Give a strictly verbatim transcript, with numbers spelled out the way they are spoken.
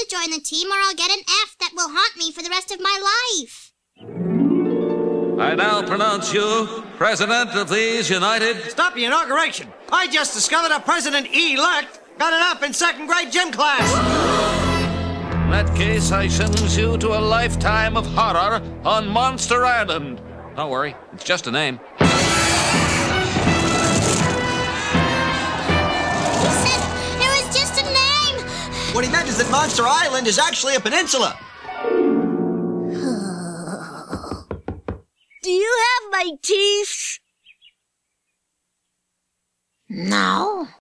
to join the team or I'll get an F that will haunt me for the rest of my life. I now pronounce you President of these United... Stop the inauguration. I just discovered a President-elect got it up in second grade gym class. In that case, I sentence you to a lifetime of horror on Monster Island. Don't worry, it's just a name. He said it was just a name. What he meant is that Monster Island is actually a peninsula. Do you have my teeth? No.